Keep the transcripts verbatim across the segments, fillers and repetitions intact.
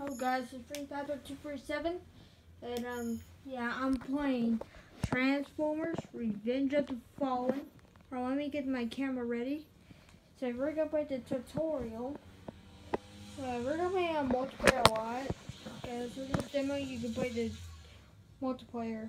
Hello guys, it's Free Five two four seven, and um, yeah, I'm playing Transformers: Revenge of the Fallen. Hold on, let me get my camera ready. So we're gonna play the tutorial. Uh, we're gonna play on multiplayer a lot. Okay, so this demo you can play the multiplayer.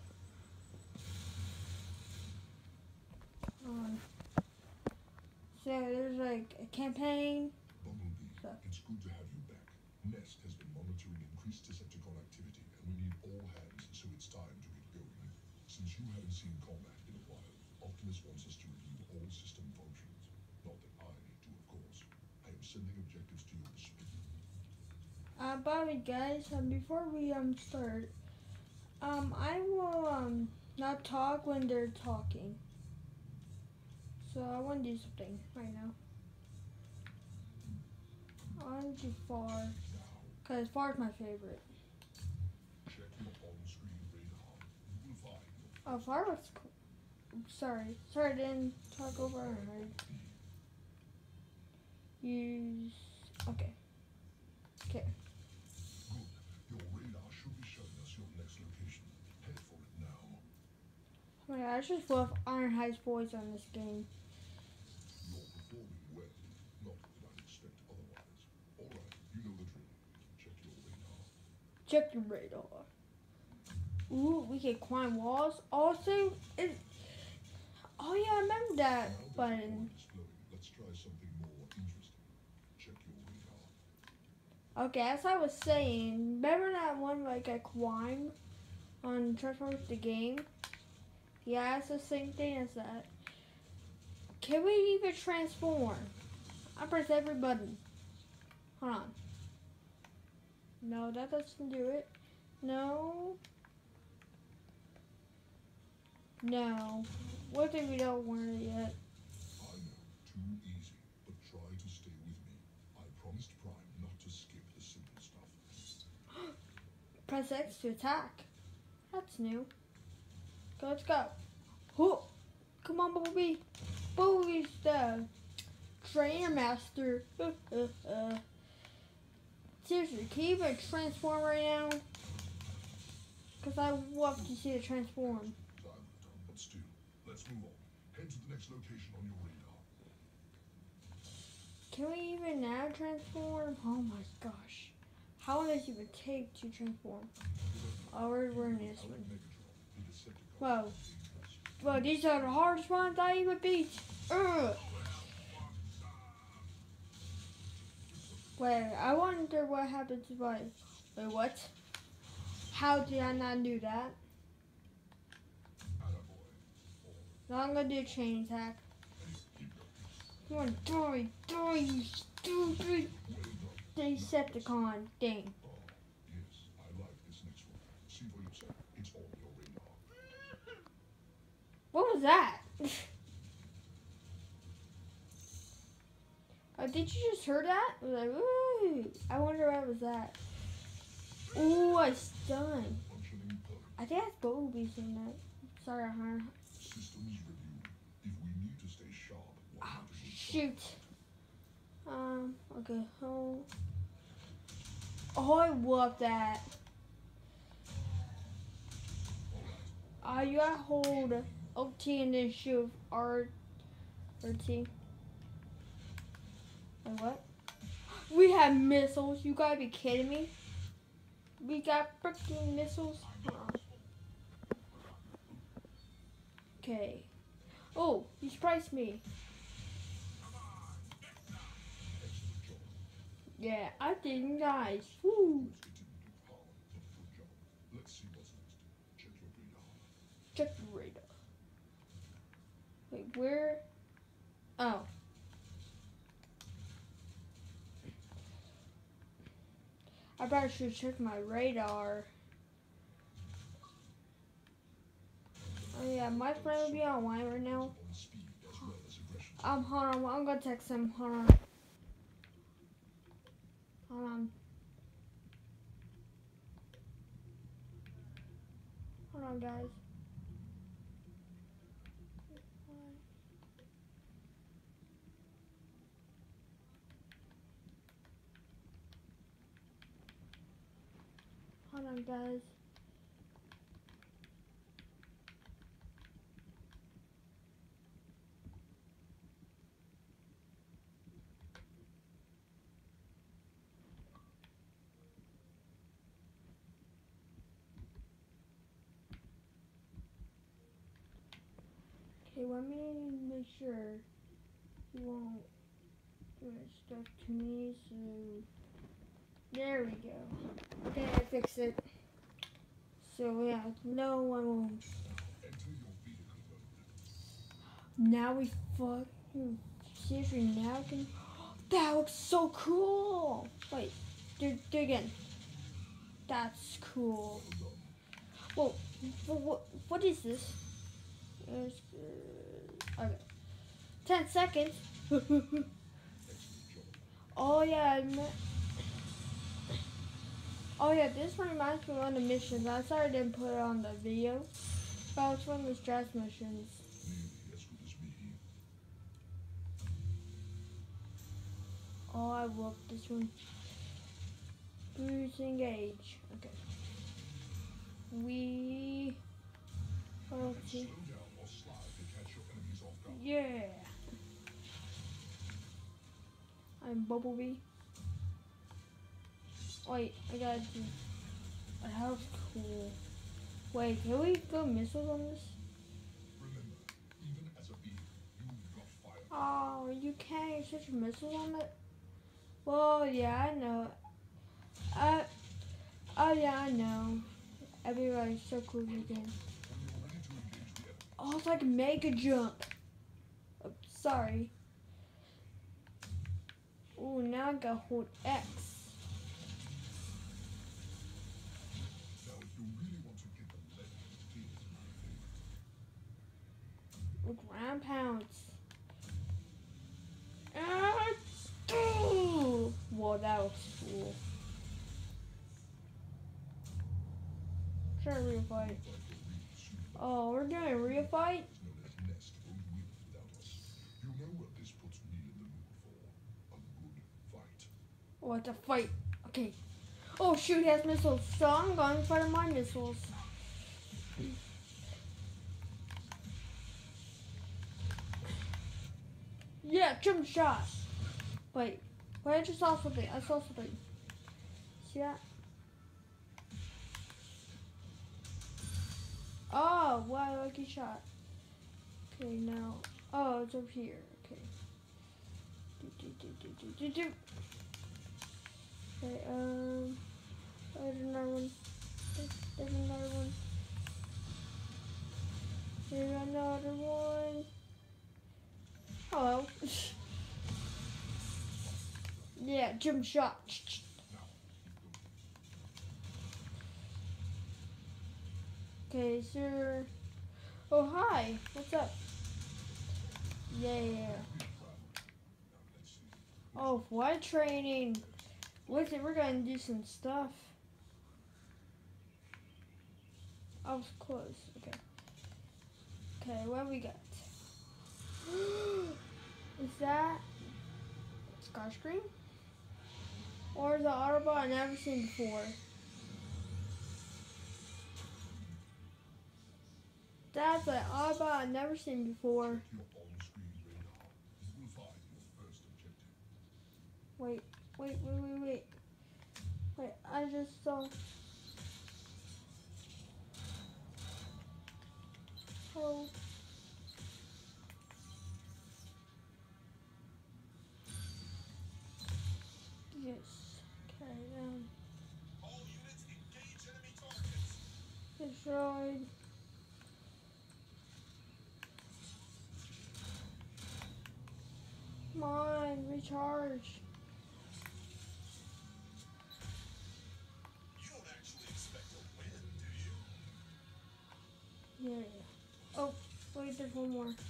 Um, so there's like a campaign. Bumblebee, So. it's good to have you back. Nest has been monitoring increased Decepticon activity, and we need all hands, so it's time to get going. Since you haven't seen combat in a while, Optimus wants us to review all system functions. Not that I need to, of course. I am sending objectives to your speed. Uh, by the way, guys, um, before we um start, um, I will um not talk when they're talking. So I want to do something right now. I want to do far, cause far is my favorite. Check your on-screen radar. You will find your Oh, far was cool. Sorry, sorry, I didn't talk over her. Use okay, okay. good. Your radar should be showing us your next location. Head for it now. Oh my God, I just love Ironhide's voice on this game. You're performing well. Not that I'd expect otherwise. All right, you know the drill. Check your radar. Check your radar. Ooh, we can climb walls. Also, it. Oh yeah, I remember that Now that button. the board is glowing, let's try something more interesting. Check your radar. Okay, as I was saying, remember that one like I climb on Transformers the game? Yeah, it's the same thing as that. Can we even transform? I press every button. Hold on. No, that doesn't do it. No. No. What if we don't want it yet? I know, too easy, but try to stay with me. I promised Prime not to skip the simple stuff. Press X to attack. That's new. Go, let's go. Whoa. Come on, Bumblebee. Bumblebee's the trainer master. Seriously, can you even transform right now? Because I love to see it transform. Time for done, but still, let's move on. Head to the next location on your radar. Can we even now transform? Oh my gosh. How long does it even take to transform? Oh, we're, we're in this one. Whoa. Whoa, these are the hardest ones I even beat. Ugh. Wait, I wonder what happens if I... Wait, what? How did I not do that? Now I'm gonna do a chain attack. Come on, die, die, you stupid Decepticon thing. Yes, I like this next one. See for yourself. It's on your radar. What was that? Oh, did you just hear that? It was like, ooh. I wonder what was that. Ooh, I stunned. I think that's Bumblebee saying that. Sorry, huh? Systems review. If we need to stay sharp, Oh, why not to shoot. Um, okay. Oh. Oh, I love that. Uh, you gotta hold O T and then shoot R or T. Wait, what? We have missiles. You gotta be kidding me. We got freaking missiles. Uh-uh. Okay. Oh, you surprised me. Yeah, I did nice. Woo. Let's see what's next. Check your radar. Check the radar. Wait, where? Oh. I probably should check my radar. Oh yeah, my friend will be online right now. Um, hold on, I'm gonna text him. Hold on. Hold on. Hold on, guys. on, guys. Okay, let me make sure he won't do it stuff to me, so there we go. Okay, I fixed it. So yeah, no one will. Enter your vehicle mode. Now we fucking see if we now can. That looks so cool. Wait, do, do again. That's cool. Whoa, what, what, what is this? It's, uh, okay. Ten seconds. Oh yeah, I met. Oh yeah, this reminds me of one of the missions. I'm sorry I didn't put it on the video. But it's one of the stress missions. Nearly as good as me. Oh, I love this one. Boost engage. Okay. We. Oh, let's see. Slow down or slide to catch your enemies off guard. Yeah. I'm Bumblebee. Wait, I gotta do. That was cool. Wait, can we go missiles on this? Remember, even as a being, you've got fire. Oh, you can't switch missiles on it? Well, yeah, I know. Uh, oh, yeah, I know. Everybody's so cool again. When you're ready to engage the enemy, Oh, it's like mega jump. Oh, sorry. Oh, now I gotta hold X. now if you really want to get the lead, here's my favorite. Oh, ground pounds. Ah, ooh. Whoa, that was cool. Try a real fight. Like a real super Oh, we're doing a real fight? known as Nest won't win without us. You know what this puts me in the mood for? A good fight. Oh, it's a fight. Okay. Oh, shoot, he has missiles. So I'm going for my missiles. Yeah, jump shot. Wait. Wait, I just saw something. I saw something. See that? Oh, wow, lucky shot. Okay, now. Oh, it's up here. Okay. Do, do, do, do, do, do, do. Okay, um. There's another one. There's another one. There's another one. Hello. Yeah, jump shot. Okay, sir. Oh, hi. What's up? Yeah. Oh, flight training. Listen, we're gonna do some stuff. I was close. Okay. Okay, what we got? Is that Starscream? Or the Autobot I've never seen before? That's an Autobot I've never seen before. Your on-screen radar. You will find your first objective. Wait, wait, wait, wait, wait. Wait, I just saw. Oh. Yes. Okay, um. All units engage enemy targets. Destroyed. Come on, recharge. You don't actually expect to win, do you? Yeah. Oh, wait, there's one more. Well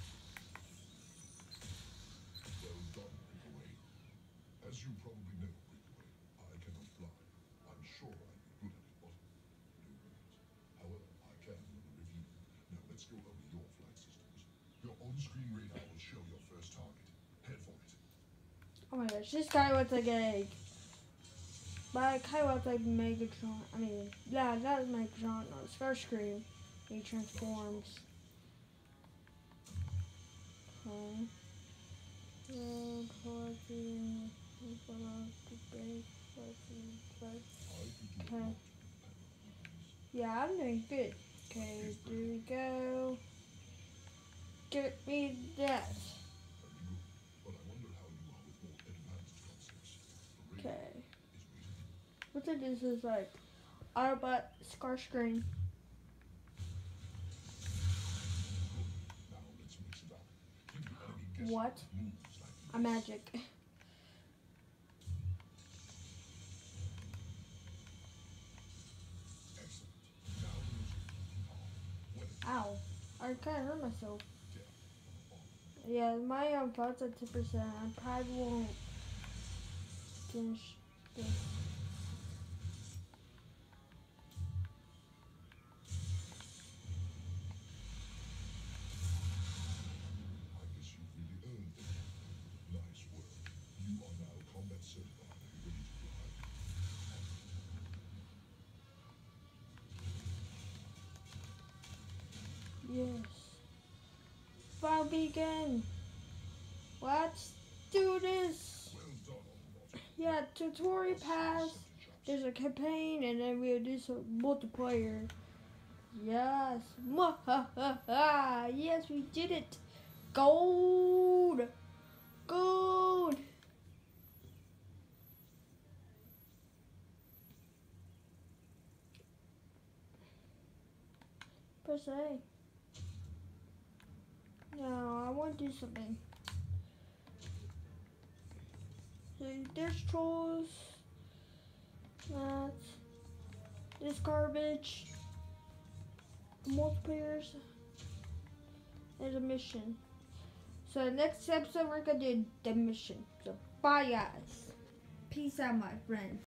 done, Breakaway. As you probably know, Breakaway, I cannot fly. I'm sure I'd be good at it, but no worries. However, I can with a review. Now let's go over your flight systems. Your on-screen radar will show your first target. Head for it. Oh my gosh, this guy looks like an egg. But I kind of like Megatron. I mean, yeah, that is Megatron. No, Starscream. He transforms. Okay. Okay. Yeah, I'm doing good. Okay, there we go. Get me that. But I wonder how you are with more advanced concepts. The raid Okay. is waiting. What's it? This is like Autobot Starscream. Now let's mix it up. Give the enemy guessing What? moves like A magic. excellent. Now the most when it's Ow. I kind of hurt myself. death on. Yeah, my um, thoughts at ten percent. I probably won't finish this. I guess you've really earned it. Nice work. You are now combat certified and ready to fly. Yes. Fire beacon. Let's do this. Well done, Autobot. Yeah, tutorial pass. There's a campaign, and then we'll do some multiplayer. Yes. Mwahaha. Yes, we did it. Gold. Gold. Press A. No, I want to do something. So there's trolls. That. This garbage. Multiplayers. There's a mission. So next episode we're gonna do the mission. So bye guys. Peace out my friends.